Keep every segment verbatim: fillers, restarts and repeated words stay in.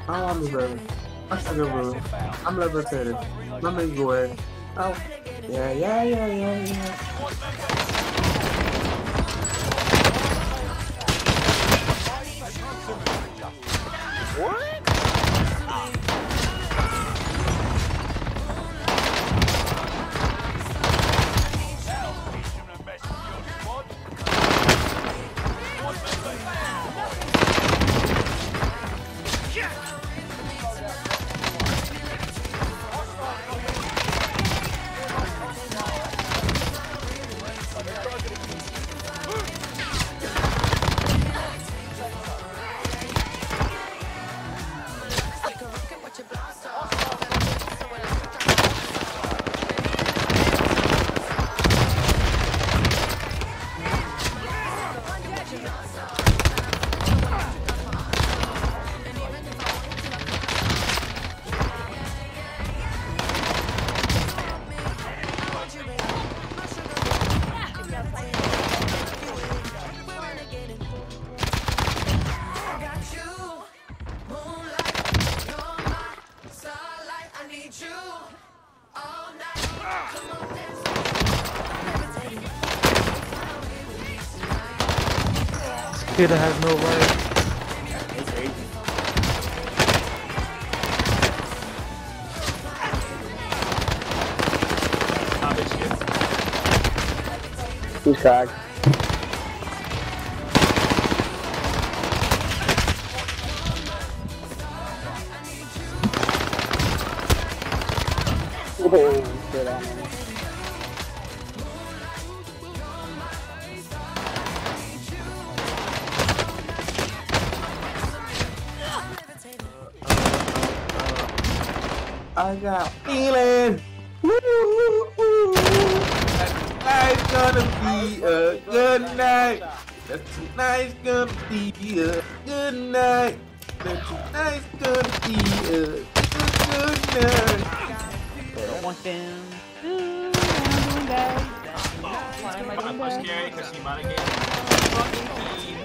Oh, I'm brother. I sugar boo. I'm levitating. Let me go ahead. Oh. Yeah, yeah, yeah, yeah, yeah. What? Kid has no life. He's cracked. Oh, shit on him. I got feeling. Woo-hoo-hoo. Tonight's gonna be a good night. That tonight's gonna be a good night. That tonight's gonna be a good, good night. One down. Why am I doing that? Scary because she might have get fucking key.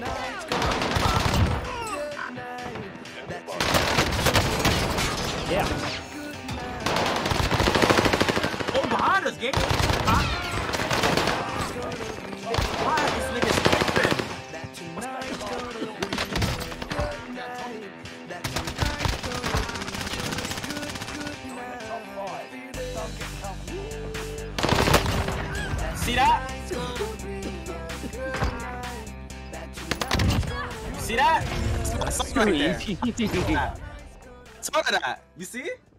Yeah. Oh, behind us, game. Huh? Why is this nigga skipping? See that? You see that? I saw it right there. I saw that. You see?